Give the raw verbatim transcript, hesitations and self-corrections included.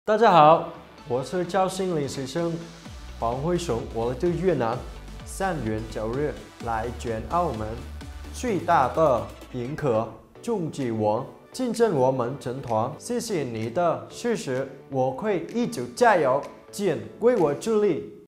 大家好，我是教心理学生黄辉雄，我对越南三月九日来卷澳门最大的迎客终极王，见证我们成团，谢谢你的支持，我会一直加油，请为我助力。